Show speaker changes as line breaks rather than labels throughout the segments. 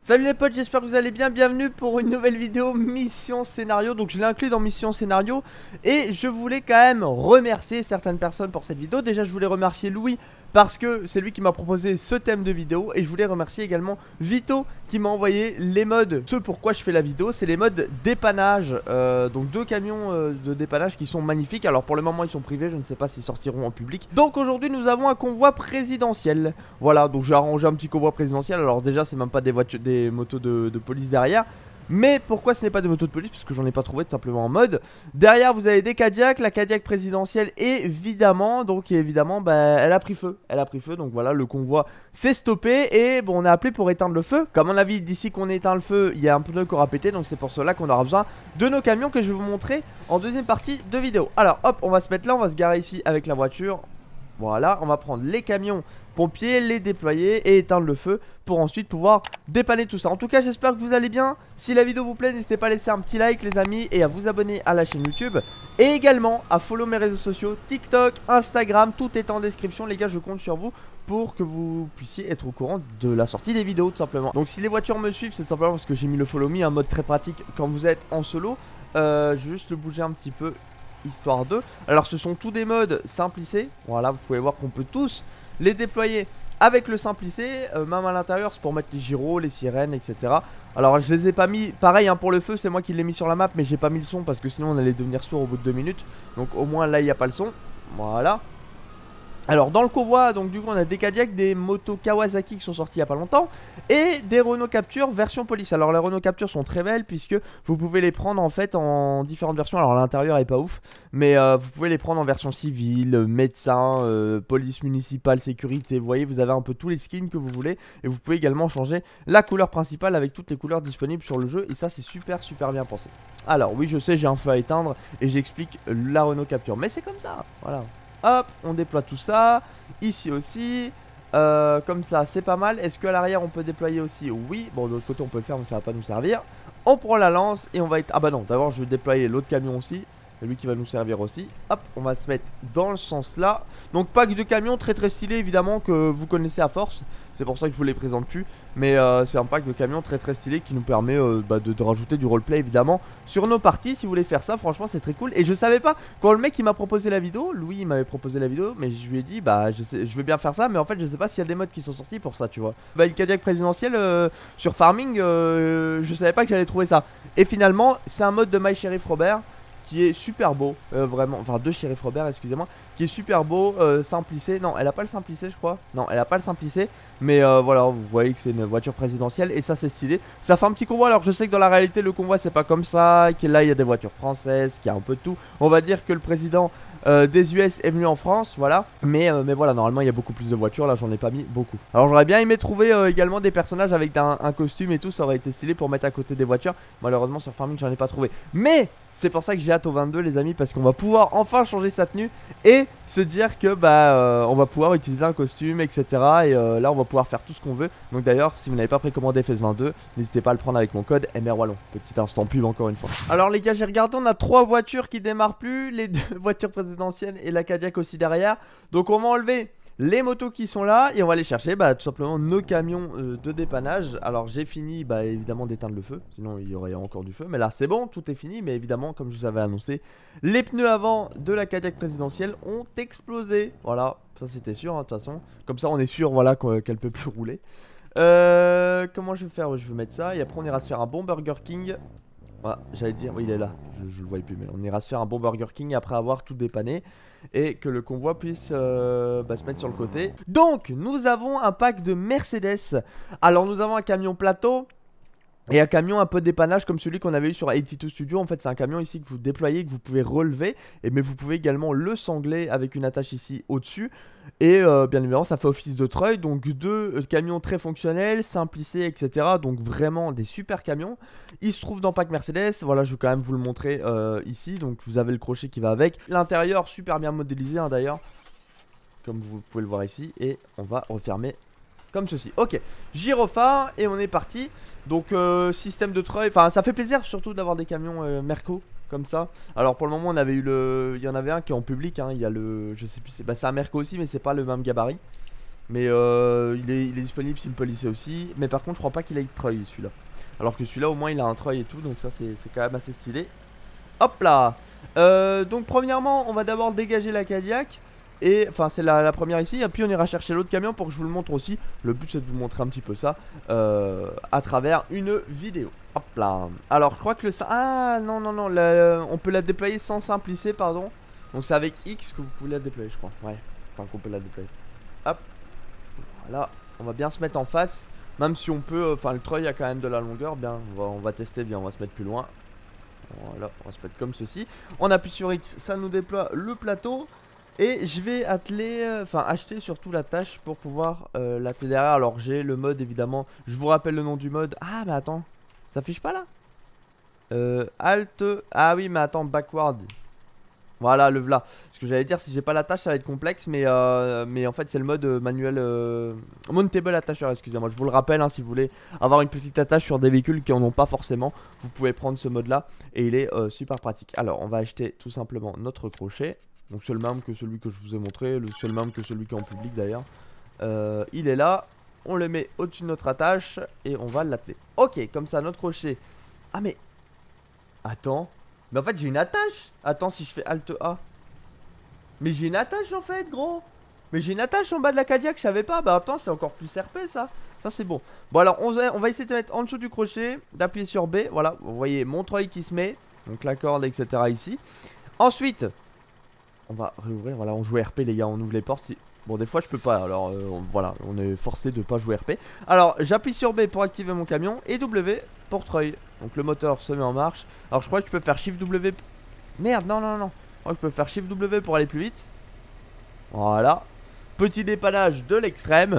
Salut les potes, j'espère que vous allez bien, bienvenue pour une nouvelle vidéo mission scénario. Donc je l'ai inclus dans mission scénario et je voulais quand même remercier certaines personnes pour cette vidéo. Déjà je voulais remercier Louis parce que c'est lui qui m'a proposé ce thème de vidéo. Et je voulais remercier également Vito qui m'a envoyé les modes, ce pourquoi je fais la vidéo. C'est les modes dépannage, donc deux camions de dépannage qui sont magnifiques. Alors pour le moment ils sont privés, je ne sais pas s'ils sortiront en public. Donc aujourd'hui nous avons un convoi présidentiel. Voilà, donc j'ai arrangé un petit convoi présidentiel. Alors déjà c'est même pas des voitures, des motos de police derrière. Mais pourquoi ce n'est pas de motos de police? Parce que j'en ai pas trouvé tout simplement en mode. Derrière vous avez des Cadillacs, la Cadillac présidentielle évidemment. Donc évidemment elle a pris feu. Elle a pris feu, donc voilà, le convoi s'est stoppé. Et bon, on a appelé pour éteindre le feu. Comme on a vu, d'ici qu'on éteint le feu, il y a un pneu qui aura pété. Donc c'est pour cela qu'on aura besoin de nos camions que je vais vous montrer en deuxième partie de vidéo. Alors hop, on va se mettre là, on va se garer ici avec la voiture. Voilà, on va prendre les camions pompiers, les déployer et éteindre le feu pour ensuite pouvoir dépanner tout ça. En tout cas j'espère que vous allez bien. Si la vidéo vous plaît, n'hésitez pas à laisser un petit like les amis et à vous abonner à la chaîne YouTube. Et également à follow mes réseaux sociaux, TikTok, Instagram, tout est en description les gars, je compte sur vous pour que vous puissiez être au courant de la sortie des vidéos tout simplement. Donc si les voitures me suivent, c'est simplement parce que j'ai mis le follow me, un mode très pratique quand vous êtes en solo. Je vais juste le bouger un petit peu histoire de. Alors ce sont tous des modes simplissés. Voilà, vous pouvez voir qu'on peut tous les déployer avec le simplissé, même à l'intérieur, c'est pour mettre les gyros, les sirènes, etc. Alors je les ai pas mis, pareil hein, pour le feu c'est moi qui l'ai mis sur la map, mais j'ai pas mis le son parce que sinon on allait devenir sourd au bout de 2 minutes. Donc au moins là il n'y a pas le son. Voilà. Alors dans le convoi, donc du coup on a des Cadillac, des motos Kawasaki qui sont sortis il y a pas longtemps et des Renault Capture version police. Alors les Renault Capture sont très belles puisque vous pouvez les prendre en fait en différentes versions. Alors l'intérieur est pas ouf, mais vous pouvez les prendre en version civile, médecin, police municipale, sécurité. Vous voyez, vous avez un peu tous les skins que vous voulez et vous pouvez également changer la couleur principale avec toutes les couleurs disponibles sur le jeu et ça c'est super bien pensé. Alors oui je sais, j'ai un feu à éteindre et j'explique la Renault Capture, mais c'est comme ça, voilà. Hop, on déploie tout ça. Ici aussi. Comme ça, c'est pas mal. Est-ce qu'à l'arrière, on peut déployer aussi? Oui. Bon, de l'autre côté, on peut le faire, mais ça va pas nous servir. On prend la lance et on va être... Ah bah non, d'abord, je vais déployer l'autre camion aussi. C'est lui qui va nous servir aussi. Hop, on va se mettre dans le sens là. Donc, pack de camions très stylé, évidemment, que vous connaissez à force. C'est pour ça que je vous les présente plus. Mais c'est un pack de camions très stylé qui nous permet de rajouter du roleplay évidemment sur nos parties. Si vous voulez faire ça, franchement c'est très cool. Et je savais pas, quand le mec il m'a proposé la vidéo, Louis il m'avait proposé la vidéo, mais je lui ai dit bah je veux bien faire ça, mais en fait je sais pas s'il y a des modes qui sont sortis pour ça, tu vois. Bah le Cadillac présidentiel sur Farming, je savais pas que j'allais trouver ça. Et finalement c'est un mode de My Sheriff Robert qui est super beau, vraiment, enfin de Sheriff Robert, excusez-moi, qui est super beau, simplissé. Non, elle a pas le simplissé, je crois. Non, elle a pas le simplissé, mais voilà, vous voyez que c'est une voiture présidentielle et ça c'est stylé. Ça fait un petit convoi. Alors je sais que dans la réalité le convoi c'est pas comme ça, que là il y a des voitures françaises, qu'il y a un peu de tout. On va dire que le président des US est venu en France, voilà. Mais voilà, normalement il y a beaucoup plus de voitures. Là j'en ai pas mis beaucoup. Alors j'aurais bien aimé trouver également des personnages avec un costume et tout, ça aurait été stylé pour mettre à côté des voitures. Malheureusement sur Farming j'en ai pas trouvé. Mais c'est pour ça que j'ai hâte au 22 les amis, parce qu'on va pouvoir enfin changer sa tenue et se dire que on va pouvoir utiliser un costume, etc. Et là on va pouvoir faire tout ce qu'on veut. Donc d'ailleurs si vous n'avez pas précommandé FS22, n'hésitez pas à le prendre avec mon code MRWallon. Petit instant pub encore une fois. Alors les gars, j'ai regardé, on a 3 voitures qui démarrent plus, les 2 voitures présidentielles et la Cadillac aussi derrière. Donc on va enlever les motos qui sont là et on va aller chercher tout simplement nos camions de dépannage. Alors j'ai fini évidemment d'éteindre le feu, sinon il y aurait encore du feu. Mais là c'est bon, tout est fini. Mais évidemment comme je vous avais annoncé, les pneus avant de la Cadillac présidentielle ont explosé. Voilà, ça c'était sûr hein, de toute façon. Comme ça on est sûr voilà qu'elle peut plus rouler. Comment je vais faire? Je vais mettre ça et après on ira se faire un bon Burger King. Voilà, j'allais dire, oui il est là, je le voyais plus, mais on ira se faire un bon Burger King après avoir tout dépanné et que le convoi puisse se mettre sur le côté. Donc nous avons un pack de Mercedes. Alors nous avons un camion plateau et un camion un peu dépannage comme celui qu'on avait eu sur 82 Studio. En fait c'est un camion ici que vous déployez, que vous pouvez relever, mais vous pouvez également le sangler avec une attache ici au-dessus. Et bien évidemment ça fait office de treuil. Donc 2 camions très fonctionnels, simplissés, etc. Donc vraiment des super camions. Ils se trouvent dans pack Mercedes. Voilà, je vais quand même vous le montrer ici. Donc vous avez le crochet qui va avec. L'intérieur super bien modélisé hein, d'ailleurs, comme vous pouvez le voir ici. Et on va refermer comme ceci. Ok, gyrophare et on est parti. Donc système de treuil, enfin ça fait plaisir surtout d'avoir des camions Merco comme ça. Alors pour le moment on avait eu il y en avait un qui est en public hein. Il y a le, je sais plus, c'est un Merco aussi mais c'est pas le même gabarit. Mais il est disponible Simple IC aussi. Mais par contre je crois pas qu'il ait de treuil celui-là. Alors que celui-là au moins il a un treuil et tout. Donc ça c'est quand même assez stylé. Hop là. Donc premièrement on va d'abord dégager la Cadillac. Et enfin c'est la première ici. Et puis on ira chercher l'autre camion pour que je vous le montre aussi. Le but c'est de vous montrer un petit peu ça à travers une vidéo. Hop là. Alors je crois que ah non non non on peut la déployer sans Simple IC pardon. Donc c'est avec X que vous pouvez la déployer je crois. Ouais. Enfin qu'on peut la déployer. Hop. Voilà. On va bien se mettre en face. Même si on peut, enfin le treuil a quand même de la longueur. Bien on va tester bien. On va se mettre plus loin. Voilà, on va se mettre comme ceci. On appuie sur X, ça nous déploie le plateau. Et je vais atteler, enfin acheter surtout la tâche pour pouvoir l'atteler derrière. Alors j'ai le mode évidemment. Je vous rappelle le nom du mode. Ah mais attends, ça affiche pas là Alt. Ah oui mais attends, backward. Voilà le v'là. Ce que j'allais dire, si j'ai pas la tâche ça va être complexe. Mais en fait c'est le mode manuel Mountable Attacher, excusez-moi. Je vous le rappelle hein, si vous voulez avoir une petite attache sur des véhicules qui en ont pas forcément, vous pouvez prendre ce mode là. Et il est super pratique. Alors on va acheter tout simplement notre crochet. Donc c'est le même que celui que je vous ai montré. Le seul même que celui qui est en public d'ailleurs. Il est là. On le met au-dessus de notre attache. Et on va l'atteler. Ok, comme ça notre crochet. Ah mais attends. Mais en fait j'ai une attache. Attends si je fais Alt A. Mais j'ai une attache en fait gros. Mais j'ai une attache en bas de la Cadillac, je savais pas. Bah attends, c'est encore plus RP ça. Ça c'est bon. Bon alors on va essayer de mettre en dessous du crochet. D'appuyer sur B. Voilà, vous voyez mon treuil qui se met. Donc la corde etc ici. Ensuite on va réouvrir, voilà on joue RP les gars. On ouvre les portes si... Bon des fois je peux pas. Alors voilà, on est forcé de pas jouer RP. Alors j'appuie sur B pour activer mon camion. Et W pour treuil. Donc le moteur se met en marche. Alors je crois que tu peux faire Shift W. Merde non non non. Je crois que je peux faire Shift W pour aller plus vite. Voilà. Petit dépannage de l'extrême.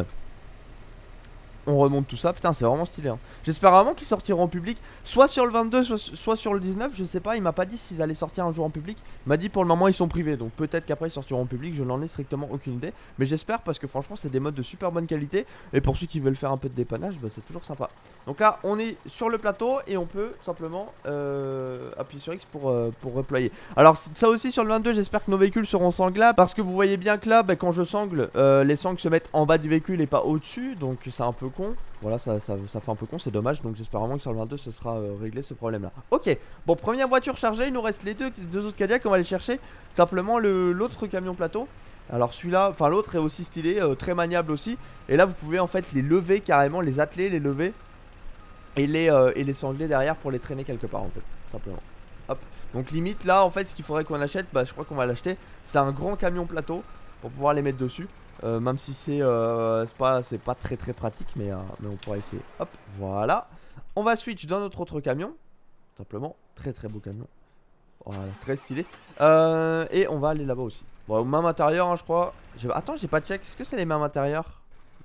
On remonte tout ça, putain c'est vraiment stylé hein. J'espère vraiment qu'ils sortiront en public. Soit sur le 22, soit sur le 19. Je sais pas, il m'a pas dit s'ils allaient sortir un jour en public. Il m'a dit pour le moment ils sont privés. Donc peut-être qu'après ils sortiront en public. Je n'en ai strictement aucune idée. Mais j'espère parce que franchement c'est des modes de super bonne qualité. Et pour ceux qui veulent faire un peu de dépannage, bah, c'est toujours sympa. Donc là on est sur le plateau. Et on peut simplement appuyer sur X pour reployer. Alors ça aussi sur le 22, j'espère que nos véhicules seront sanglables. Parce que vous voyez bien que là bah, quand je sangle les sangles se mettent en bas du véhicule et pas au-dessus. Donc c'est un peu con. Voilà, ça fait un peu con, c'est dommage. Donc j'espère vraiment que sur le 22 ce sera réglé ce problème là. Ok, bon première voiture chargée. Il nous reste les deux autres Cadillac. On va aller chercher simplement l'autre camion plateau. Alors celui-là, enfin l'autre est aussi stylé, très maniable aussi. Et là vous pouvez en fait les lever carrément, les atteler, les lever. Et les sangler derrière pour les traîner quelque part en fait, simplement. Hop, donc limite là en fait ce qu'il faudrait qu'on achète, bah je crois qu'on va l'acheter. C'est un grand camion plateau pour pouvoir les mettre dessus. Même si c'est pas très pratique, mais on pourra essayer. Hop, voilà. On va switch dans notre autre camion. Simplement, très beau camion. Voilà, très stylé. Et on va aller là-bas aussi. Bon, même intérieur, hein, je crois. Attends, j'ai pas check. Est-ce que c'est les mêmes intérieurs?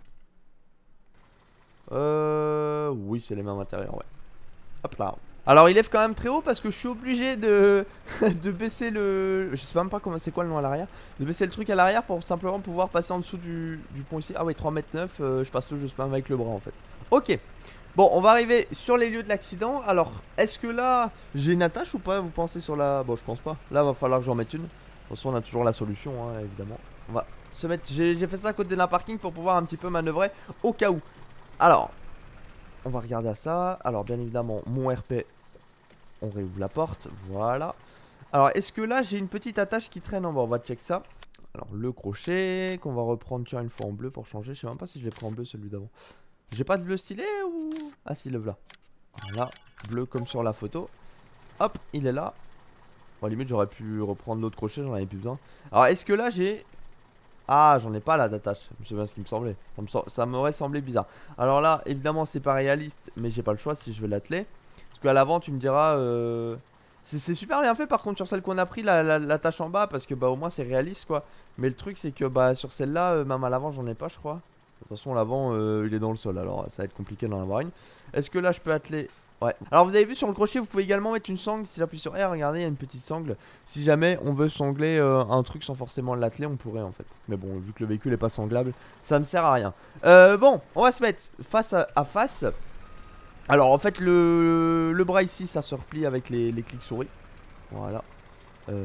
Oui, c'est les mêmes intérieurs, ouais. Hop là. Alors il lève quand même très haut parce que je suis obligé de baisser le... Je sais même pas comment c'est quoi le nom à l'arrière. De baisser le truc à l'arrière pour simplement pouvoir passer en dessous du pont ici. Ah ouais 3,9 m, je passe tout juste avec le bras en fait. Ok. Bon on va arriver sur les lieux de l'accident. Alors est-ce que là j'ai une attache ou pas vous pensez sur la... Bon je pense pas. Là va falloir que j'en mette une. De toute façon on a toujours la solution hein, évidemment. On va se mettre... J'ai fait ça à côté d'un parking pour pouvoir un petit peu manœuvrer au cas où. Alors... On va regarder à ça. Alors bien évidemment mon RP. On réouvre la porte. Voilà. Alors est-ce que là j'ai une petite attache qui traîne en bas? On va check ça. Alors le crochet qu'on va reprendre tiens une fois en bleu pour changer. Je sais même pas si je l'ai pris en bleu celui d'avant. J'ai pas de bleu stylé ou... Ah si le voilà. Voilà. Bleu comme sur la photo. Hop il est là. Bon limite j'aurais pu reprendre l'autre crochet. J'en avais plus besoin. Alors est-ce que là j'ai... Ah j'en ai pas là d'attache, je me souviens ce qui me semblait. Ça m'aurait semblé bizarre. Alors là évidemment c'est pas réaliste. Mais j'ai pas le choix si je veux l'atteler. Parce qu'à l'avant tu me diras c'est super bien fait par contre sur celle qu'on a pris l'attache en bas. Parce que bah au moins c'est réaliste quoi. Mais le truc c'est que bah sur celle-là même à l'avant j'en ai pas je crois. De toute façon l'avant il est dans le sol. Alors ça va être compliqué d'en avoir une. Est-ce que là je peux atteler? Ouais. Alors vous avez vu sur le crochet vous pouvez également mettre une sangle. Si j'appuie sur R regardez il y a une petite sangle. Si jamais on veut sangler un truc sans forcément l'atteler on pourrait en fait. Mais bon vu que le véhicule est pas sanglable ça me sert à rien. Bon on va se mettre face à face. Alors en fait le bras ici ça se replie avec les clics souris. Voilà.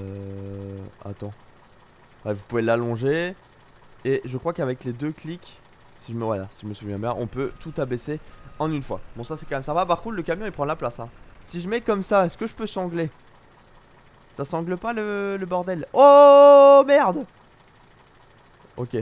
Attends. Ouais, vous pouvez l'allonger. Et je crois qu'avec les deux clics Si je me, voilà, si je me souviens bien, on peut tout abaisser en une fois. Bon, ça c'est quand même sympa. Par contre, le camion il prend la place, hein. Si je mets comme ça, est-ce que je peux sangler? Ça sangle pas le bordel? Oh merde! Ok.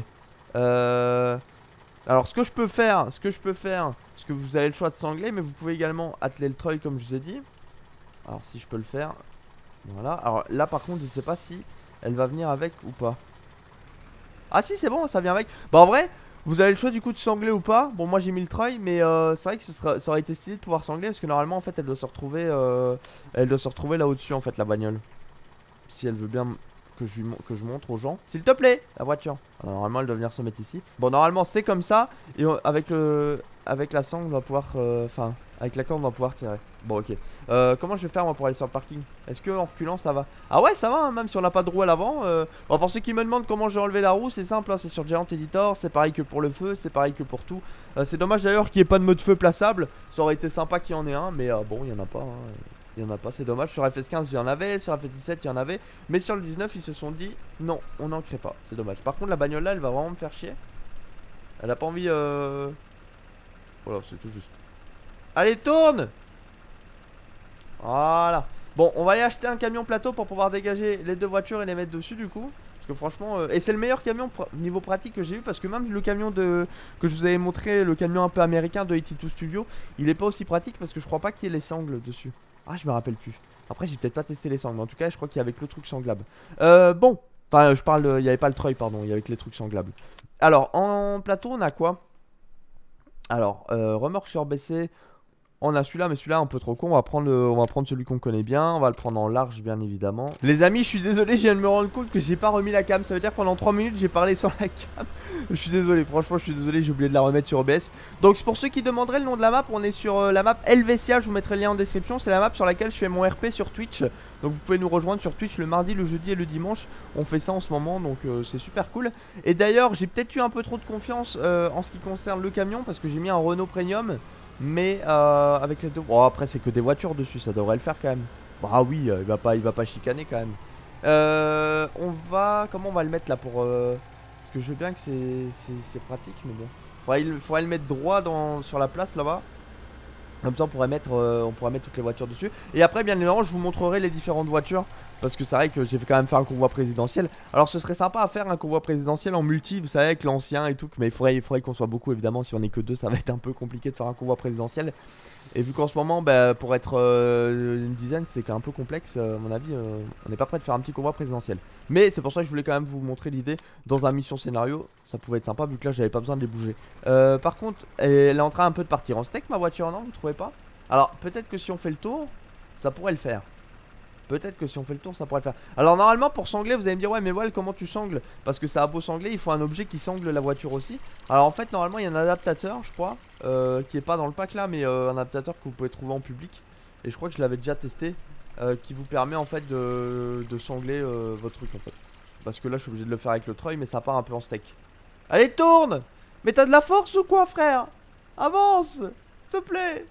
Alors ce que je peux faire, parce que vous avez le choix de sangler, mais vous pouvez également atteler le treuil comme je vous ai dit. Alors si je peux le faire. Voilà. Alors là par contre, je sais pas si elle va venir avec ou pas. Ah si, c'est bon, ça vient avec. Bah en vrai, vous avez le choix du coup de sangler ou pas. Bon, moi j'ai mis le treuil, mais c'est vrai que ça aurait été stylé de pouvoir sangler parce que normalement en fait elle doit se retrouver là au-dessus en fait, la bagnole. Si elle veut bien que je montre aux gens. S'il te plaît, la voiture. Alors, normalement elle doit venir se mettre ici. Bon, normalement c'est comme ça. Et avec la sangle on va pouvoir, enfin avec la corde on va pouvoir tirer. Bon ok. Comment je vais faire moi pour aller sur le parking? Est-ce que en reculant ça va? Ah ouais, ça va hein, même si on n'a pas de roue à l'avant. Bon, pour ceux qui me demandent comment j'ai enlevé la roue, c'est simple hein, c'est sur Giant Editor. C'est pareil que pour le feu, c'est pareil que pour tout. C'est dommage d'ailleurs qu'il n'y ait pas de mode feu plaçable. Ça aurait été sympa qu'il y en ait un, mais bon, il n'y en a pas hein. Il n'y en a pas, c'est dommage. Sur FS15 il y en avait, sur FS17 il y en avait. Mais sur le 19 ils se sont dit non, on n'en crée pas, c'est dommage. Par contre la bagnole là elle va vraiment me faire chier. Elle a pas envie voilà, c'est tout juste. Allez, tourne. Voilà. Bon, on va aller acheter un camion plateau pour pouvoir dégager les deux voitures et les mettre dessus du coup. Parce que franchement, et c'est le meilleur camion niveau pratique que j'ai eu. Parce que même le camion que je vous avais montré, le camion un peu américain de 82 Studio, il est pas aussi pratique parce que je crois pas qu'il y ait les sangles dessus. Ah, je me rappelle plus. Après, j'ai peut-être pas testé les sangles. Mais en tout cas, je crois qu'il y avait que le truc sanglable. Bon. Enfin, je parle il y avait pas le treuil, pardon. Il y avait que les trucs sanglables. Alors, en plateau, on a quoi? Alors, remorque surbaissée. On a celui-là, mais celui-là un peu trop con. On va prendre celui qu'on connaît bien. On va le prendre en large, bien évidemment. Les amis, je suis désolé, je viens de me rendre compte que j'ai pas remis la cam. Ça veut dire que pendant 3 minutes, j'ai parlé sans la cam. Je suis désolé, franchement, je suis désolé, j'ai oublié de la remettre sur OBS. Donc, pour ceux qui demanderaient le nom de la map, on est sur la map Helvetia. Je vous mettrai le lien en description. C'est la map sur laquelle je fais mon RP sur Twitch. Donc, vous pouvez nous rejoindre sur Twitch le mardi, le jeudi et le dimanche. On fait ça en ce moment, donc c'est super cool. Et d'ailleurs, j'ai peut-être eu un peu trop de confiance en ce qui concerne le camion parce que j'ai mis un Renault Premium. Mais avec les deux. Bon, après, c'est que des voitures dessus, ça devrait le faire quand même. Bah oui, il va pas chicaner quand même. Comment on va le mettre là pour. Parce que je veux bien que c'est pratique, mais bon. Faudrait le mettre droit sur la place là-bas. Comme ça, on pourrait mettre toutes les voitures dessus. Et après, bien évidemment, je vous montrerai les différentes voitures. Parce que c'est vrai que j'ai quand même fait un convoi présidentiel. Alors, ce serait sympa à faire un convoi présidentiel en multi, vous savez, avec l'ancien et tout. Mais il faudrait qu'on soit beaucoup, évidemment. Si on est que deux, ça va être un peu compliqué de faire un convoi présidentiel. Et vu qu'en ce moment, bah, pour être une dizaine, c'est un peu complexe, à mon avis, on n'est pas prêt de faire un petit convoi présidentiel. Mais c'est pour ça que je voulais quand même vous montrer l'idée dans un mission scénario. Ça pouvait être sympa vu que là, j'avais pas besoin de les bouger. Par contre, elle est en train un peu de partir en steak, ma voiture, non? Vous trouvez pas? Alors, peut-être que si on fait le tour, ça pourrait le faire. Peut-être que si on fait le tour, ça pourrait le faire. Alors, normalement, pour sangler, vous allez me dire, ouais, mais Wal, comment tu sangles? Parce que ça a beau sangler, il faut un objet qui sangle la voiture aussi. Alors, en fait, normalement, il y a un adaptateur, je crois, qui est pas dans le pack là, mais un adaptateur que vous pouvez trouver en public. Et je crois que je l'avais déjà testé, qui vous permet en fait de sangler votre truc en fait. Parce que là, je suis obligé de le faire avec le treuil, mais ça part un peu en steak. Allez, tourne! Mais t'as de la force ou quoi, frère? Avance! S'il te plaît!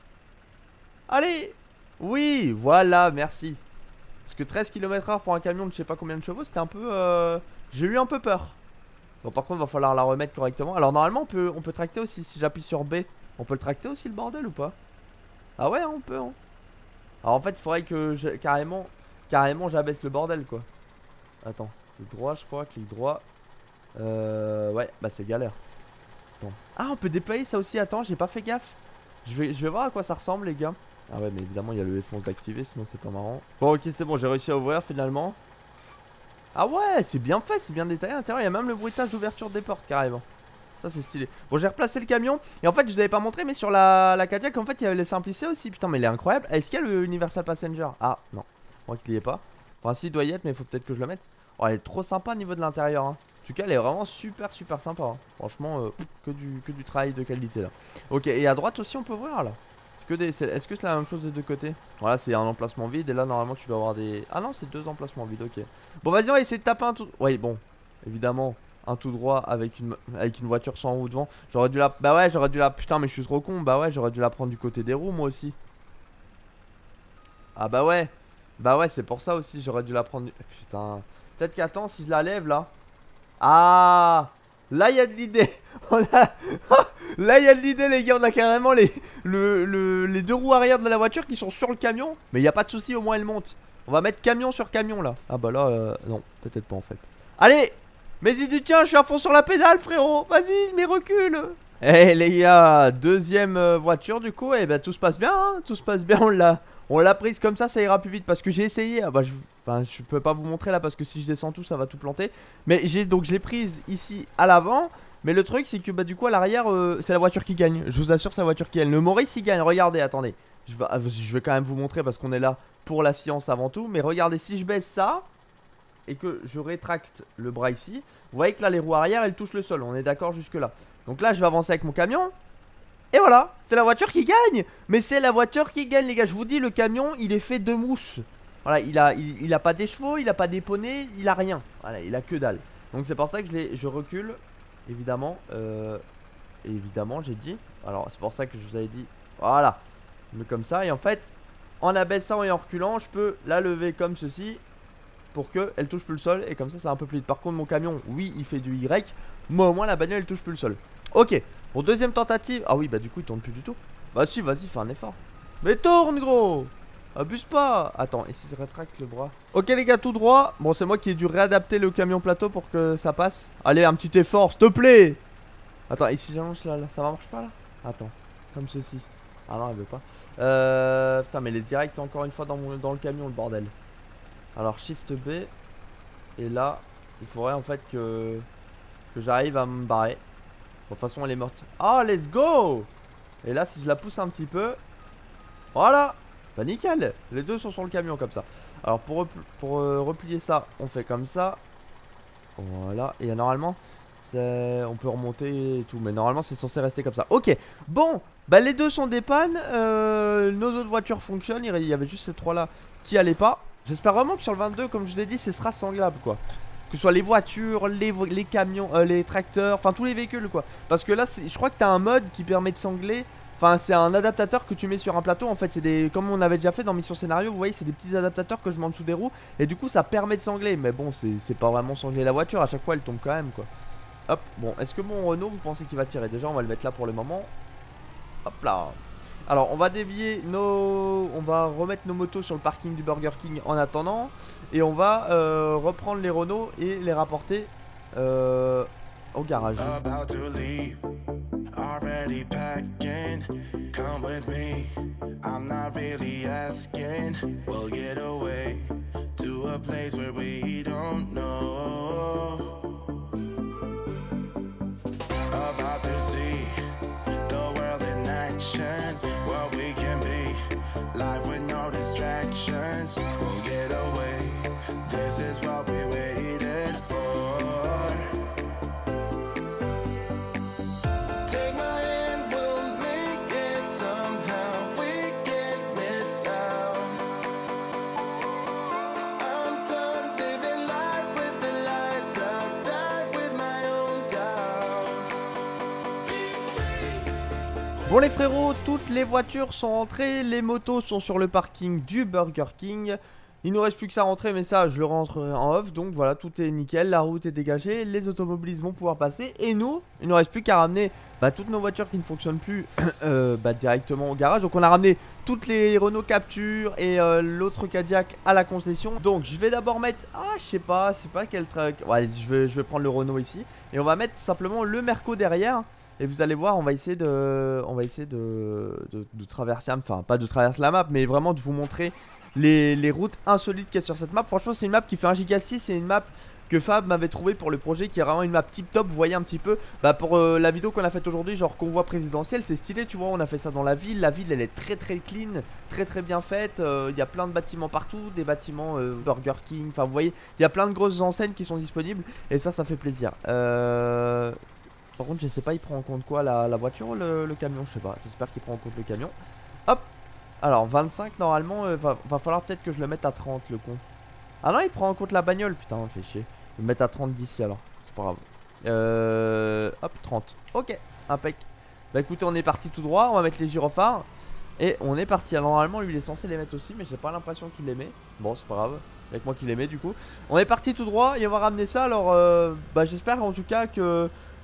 Allez! Oui, voilà, merci. Parce que 13 km/h pour un camion de je sais pas combien de chevaux, c'était un peu... J'ai eu un peu peur. Bon, par contre, il va falloir la remettre correctement. Alors, normalement, on peut tracter aussi. Si j'appuie sur B, on peut le tracter aussi, le bordel, ou pas? Ah ouais, on peut, hein. Alors, en fait, il faudrait que carrément, j'abaisse le bordel, quoi. Attends, c'est droit, je crois, clic droit. Ouais, bah c'est galère. Attends. Ah, on peut déployer ça aussi. Attends, j'ai pas fait gaffe. Je vais voir à quoi ça ressemble, les gars. Ah ouais, mais évidemment, il y a le F11 activé, sinon c'est pas marrant. Bon, ok, c'est bon, j'ai réussi à ouvrir finalement. Ah ouais, c'est bien fait, c'est bien détaillé à l'intérieur. Il y a même le bruitage d'ouverture des portes, carrément. Ça, c'est stylé. Bon, j'ai replacé le camion. Et en fait, je vous avais pas montré, mais sur la Cadillac, en fait, il y avait le Simplicé aussi. Putain, mais il est incroyable. Est-ce qu'il y a le Universal Passenger? Ah, non. Moi, qu'il y ait pas. Enfin, si, il doit y être, mais il faut peut-être que je le mette. Oh, elle est trop sympa au niveau de l'intérieur, hein. En tout cas, elle est vraiment super sympa, hein. Franchement, que du travail de qualité là. Ok, et à droite aussi, on peut ouvrir là. Est-ce que c'est la même chose des deux côtés? Voilà, c'est un emplacement vide. Et là, normalement, tu vas avoir des. Ah non, c'est deux emplacements vides, ok. Bon, vas-y, on va essayer de taper un tout. Oui, bon, évidemment, un tout droit avec une voiture sans roue devant. J'aurais dû la. Bah ouais, j'aurais dû la. Putain, mais je suis trop con. Bah ouais, j'aurais dû la prendre du côté des roues, moi aussi. Ah bah ouais. Bah ouais, c'est pour ça aussi, j'aurais dû la prendre. Putain. Peut-être qu'attends, si je la lève là. Ah! Là il y a de l'idée. Là il y a de l'idée les gars, on a carrément les deux roues arrière de la voiture qui sont sur le camion. Mais il n'y a pas de souci, au moins elle monte. On va mettre camion sur camion là. Ah bah là non, peut-être pas en fait. Allez, mais y du tien, je suis à fond sur la pédale frérot. Vas-y, mais recule. Eh les gars, deuxième voiture du coup. Et ben tout se passe bien hein, tout se passe bien, on l'a prise comme ça ira plus vite. Parce que j'ai essayé, ah bah je peux pas vous montrer là parce que si je descends tout ça va tout planter. Mais je l'ai prise ici à l'avant. Mais le truc c'est que bah du coup à l'arrière c'est la voiture qui gagne. Je vous assure c'est la voiture qui gagne. Le Maurice il gagne, regardez, attendez. Je vais quand même vous montrer parce qu'on est là pour la science avant tout. Mais regardez, si je baisse ça et que je rétracte le bras ici, vous voyez que là les roues arrière elles touchent le sol. On est d'accord jusque là. Donc là je vais avancer avec mon camion. Et voilà, c'est la voiture qui gagne. Mais c'est la voiture qui gagne les gars. Je vous dis, le camion il est fait de mousse. Voilà, il a pas des chevaux, il a pas des poneys, il a rien. Voilà, il a que dalle. Donc c'est pour ça que je recule. Évidemment, évidemment j'ai dit. Alors c'est pour ça que je vous avais dit. Voilà, je mets comme ça. Et en fait, en abaissant et en reculant, je peux la lever comme ceci pour qu'elle touche plus le sol. Et comme ça c'est un peu plus vite. Par contre mon camion, oui il fait du Y. Moi au moins la bagnole elle touche plus le sol. Ok, pour deuxième tentative. Ah oui bah du coup il tourne plus du tout. Bah si, vas-y, fais un effort. Mais tourne gros. Abuse pas. Attends, et si je rétracte le bras? Ok les gars, tout droit. Bon c'est moi qui ai dû réadapter le camion plateau pour que ça passe. Allez, un petit effort s'il te plaît. Attends, et si j'allonge là, ça marche pas là? Attends, comme ceci. Ah non, elle veut pas. Putain, mais elle est direct encore une fois dans le camion, le bordel. Alors shift B. Et là, il faudrait en fait que j'arrive à me barrer. Bon, de toute façon elle est morte. Oh let's go. Et là si je la pousse un petit peu. Voilà. Bah nickel. Les deux sont sur le camion comme ça. Alors pour replier ça, on fait comme ça. Voilà. Et normalement on peut remonter et tout. Mais normalement c'est censé rester comme ça. Ok. Bon. Bah les deux sont des pannes. Nos autres voitures fonctionnent. Il y avait juste ces trois là qui allaient pas. J'espère vraiment que sur le 22, comme je vous ai dit, ce sera sanglable quoi. Que ce soit les voitures, les camions, les tracteurs, enfin tous les véhicules quoi. Parce que là je crois que t'as un mode qui permet de sangler. Enfin c'est un adaptateur que tu mets sur un plateau. En fait c'est des, comme on avait déjà fait dans Mission Scénario, vous voyez c'est des petits adaptateurs que je mets en dessous des roues. Et du coup ça permet de sangler. Mais bon c'est pas vraiment sangler la voiture, à chaque fois elle tombe quand même quoi. Hop, bon est-ce que mon Renault vous pensez qu'il va tirer? Déjà on va le mettre là pour le moment. Hop là. Alors on va dévier on va remettre nos motos sur le parking du Burger King en attendant. Et on va reprendre les Renault et les rapporter au garage. Already packing, come with me. I'm not really asking. We'll get away to a place where we don't know. About to see the world in action. What we can be, life with no distractions. We'll get away. This is what we waited for. Bon les frérots, toutes les voitures sont rentrées, les motos sont sur le parking du Burger King. Il nous reste plus que ça à rentrer, mais ça je le rentrerai en off. Donc voilà, tout est nickel, la route est dégagée, les automobilistes vont pouvoir passer. Et nous, il nous reste plus qu'à ramener toutes nos voitures qui ne fonctionnent plus directement au garage. Donc on a ramené toutes les Renault Capture et l'autre Cadillac à la concession. Donc je vais d'abord mettre, je sais pas quel truc. Ouais, je vais prendre le Renault ici. Et on va mettre simplement le Merco derrière. Et vous allez voir, on va essayer de traverser, enfin pas de traverser la map, mais vraiment de vous montrer les routes insolites qu'il y a sur cette map. Franchement c'est une map qui fait 1 giga 6, c'est une map que Fab m'avait trouvé pour le projet, qui est vraiment une map tip top. Vous voyez un petit peu, pour la vidéo qu'on a faite aujourd'hui, genre convoi présidentiel, c'est stylé tu vois, on a fait ça dans la ville elle est très clean, très bien faite. Il y a plein de bâtiments partout, des bâtiments Burger King, enfin vous voyez, il y a plein de grosses enseignes qui sont disponibles. Et ça fait plaisir. Par contre je sais pas il prend en compte quoi, la voiture ou le camion, je sais pas, j'espère qu'il prend en compte le camion. Hop. Alors 25 normalement, va falloir peut-être que je le mette à 30 le con. Ah non il prend en compte la bagnole, putain on fait chier. Je vais le mettre à 30 d'ici alors, c'est pas grave. Hop 30, ok, impec. Bah écoutez on est parti tout droit, on va mettre les gyrophares. Et on est parti, alors normalement lui il est censé les mettre aussi, mais j'ai pas l'impression qu'il les met. Bon c'est pas grave, avec moi qui les met du coup. On est parti tout droit et on va ramener ça, alors j'espère en tout cas que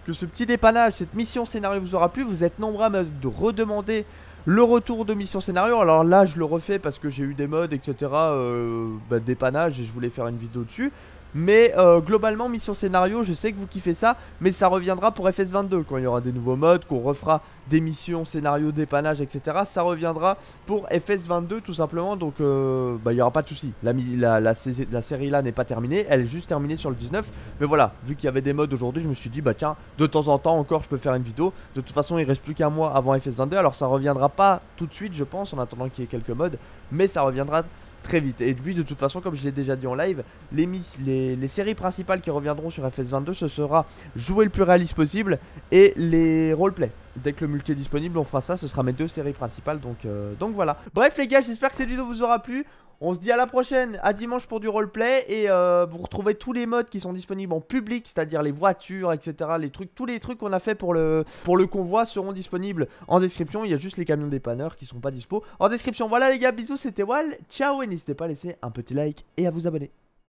que ce petit dépannage, cette mission scénario vous aura plu. Vous êtes nombreux à me redemander le retour de mission scénario. Alors là je le refais parce que j'ai eu des mods etc, dépannage, et je voulais faire une vidéo dessus. Mais globalement mission scénario, je sais que vous kiffez ça, mais ça reviendra pour FS22 quand il y aura des nouveaux mods, qu'on refera des missions scénario, dépannage etc. Ça reviendra pour FS22 tout simplement. Donc il n'y aura pas de souci. La série là n'est pas terminée, elle est juste terminée sur le 19. Mais voilà, vu qu'il y avait des mods aujourd'hui, je me suis dit bah tiens, de temps en temps encore je peux faire une vidéo. De toute façon il reste plus qu'un mois avant FS22. Alors ça reviendra pas tout de suite je pense, en attendant qu'il y ait quelques mods, mais ça reviendra très vite. Et puis de toute façon, comme je l'ai déjà dit en live, les séries principales qui reviendront sur FS22, ce sera jouer le plus réaliste possible et les roleplay. Dès que le multi est disponible, on fera ça, ce sera mes 2 séries principales, donc voilà. Bref les gars, j'espère que cette vidéo vous aura plu. On se dit à la prochaine, à dimanche pour du roleplay. Et vous retrouvez tous les modes qui sont disponibles en public, c'est-à-dire les voitures, etc. Les trucs, tous les trucs qu'on a fait pour le convoi seront disponibles en description. Il y a juste les camions dépanneurs qui sont pas dispo en description. Voilà les gars, bisous, c'était Wall, ciao. Et n'hésitez pas à laisser un petit like et à vous abonner.